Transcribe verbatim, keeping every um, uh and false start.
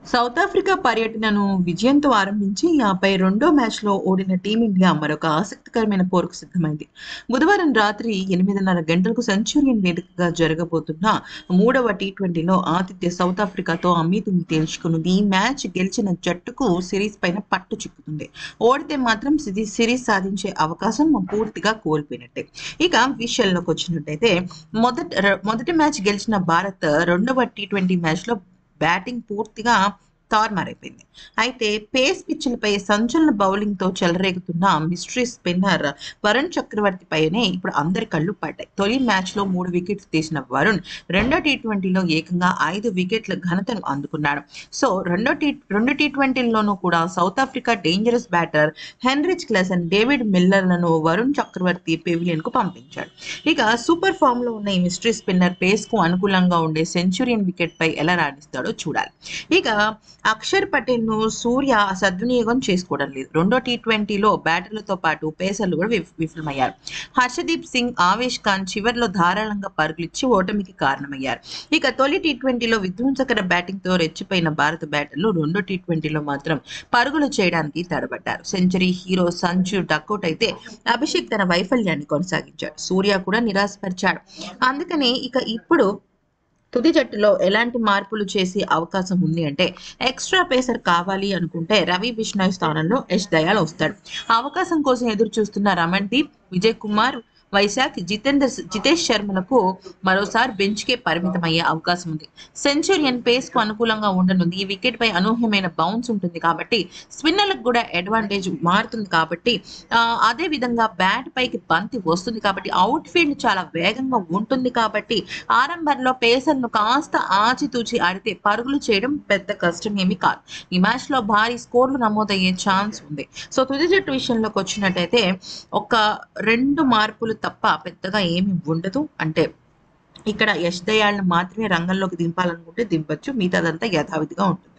South Africa పర్యటనను విజయంతో ఆరంభించి ఆపై రెండో మ్యాచ్‌లో ఓడిన టీమిండియా మరొక ఆసక్తికరమైన పోరుకు సిద్ధమైంది. బుధవారం రాత్రి ఎనిమిదిన్నర గంటలకు సెంచూరియన్ వేదికగా జరగబోతున్న మూడవ టీ ట్వంటీలో ఆతిథ్య సౌత్ ఆఫ్రికాతో అమీతుమీ తేల్చుకునుంది. ఈ మ్యాచ్ గెలిచిన జట్టుకు సిరీస్ పైన పట్టు చిక్కుతుంది. ఓడితే మాత్రం సిది సిరీస్ సాధించే అవకాశం పూర్తిగా కోల్పోయినట్టే. ఇక విషయంలోకి వచ్చినట్టయితే మొదట ర మొదటి మ్యాచ్ గెలిచిన భారత్ రెండవ టీ ట్వంటీ మ్యాచ్‌లో బ్యాటింగ్ పూర్తిగా తారుమారైపోయింది. అయితే పేస్ పిచ్చులపై సంచలన బౌలింగ్‌తో చెలరేగుతున్న మిస్టరీ స్పిన్నర్ వరుణ్ చక్రవర్తి పైనే ఇప్పుడు అందరి కళ్ళు పడ్డాయి. తొలి మ్యాచ్‌లో మూడు వికెట్లు తీసిన వరుణ్ రెండో టీ ట్వంటీలో ఏకంగా ఐదు వికెట్ల ఘనతను అందుకున్నాడు. సో రెండో టీ రెండు టీ ట్వంటీల్లోనూ కూడా South Africa dangerous batter Heinrich Klaasen, David మిల్లర్‌లను వరుణ్ చక్రవర్తి పెవిలియన్‌కు పంపించాడు. ఇక సూపర్ ఫామ్‌లో ఉన్న ఈ మిస్టరీ స్పిన్నర్ పేస్‌కు అనుకూలంగా ఉండే సెంచూరియన్ వికెట్‌పై ఎలా రాణిస్తాడో చూడాలి. ఇక అక్షర్ పటేల్‌ను సూర్య సద్వినియోగం చేసుకోవడం లేదు. రెండో టీ ట్వంటీలో బ్యాటర్లతో పాటు పేసర్లు కూడా విఫ్ విఫలమయ్యారు. హర్షదీప్ సింగ్, ఆవేష్ ఖాన్ చివర్లో ధారాళంగా పరుగులిచ్చి ఓటమికి కారణమయ్యారు. ఇక తొలి టీ ట్వంటీలో విధ్వంసకర బ్యాటింగ్‌తో రెచ్చిపోయిన భారత బ్యాటర్లు రెండో టీ ట్వంటీలో మాత్రం పరుగులు చేయడానికి తడబడ్డారు. సెంచరీ హీరో సంజు డకౌట్ అయితే అభిషేక్ తన వైఫల్యాన్ని కొనసాగించాడు. సూర్య కూడా నిరాశపరిచాడు. అందుకనే ఇక ఇప్పుడు తుది జట్టులో ఎలాంటి మార్పులు చేసే అవకాశం ఉంది అంటే ఎక్స్ట్రా పేసర్ కావాలి అనుకుంటే రవి బిష్నాయ్ స్థానంలో యష్ దయాల్ వస్తాడు. అవకాశం కోసం ఎదురు చూస్తున్న రమణ్‌దీప్, విజయ్ కుమార్, వైశాఖ్, జితేందర్ జితేష్ శర్మలకు మరోసారి బెంచ్‌కే పరిమితమయ్యే అవకాశం ఉంది. సెంచూరియన్ పేస్‌కు అనుకూలంగా ఉండనుంది. ఈ వికెట్‌పై అనూహ్యమైన బౌన్స్ ఉంటుంది కాబట్టి స్పిన్నర్‌లకు కూడా అడ్వాంటేజ్ మారుతుంది కాబట్టి ఆహ్, అదే విధంగా బ్యాట్ పైకి బంతి వస్తుంది కాబట్టి అవుట్ ఫీల్డ్ చాలా వేగంగా ఉంటుంది కాబట్టి ఆరంభంలో పేసర్‌ను కాస్త ఆచితూచి ఆడితే పరుగులు చేయడం పెద్ద కష్టమేమీ కాదు. ఈ మ్యాచ్‌లో భారీ స్కోర్‌లు నమోదయ్యే ఛాన్స్ ఉంది. సో తుది జట్టు విషయంలోకి వచ్చినట్టయితే ఒక రెండు మార్పులు తప్ప పెద్దగా ఏమి ఉండదు. అంటే ఇక్కడ యష్ దయాల్‌ని మాత్రమే రంగంలోకి దింపాలనుకుంటే దింపొచ్చు. మిగతాదంతా యథావిధిగా ఉంటుంది.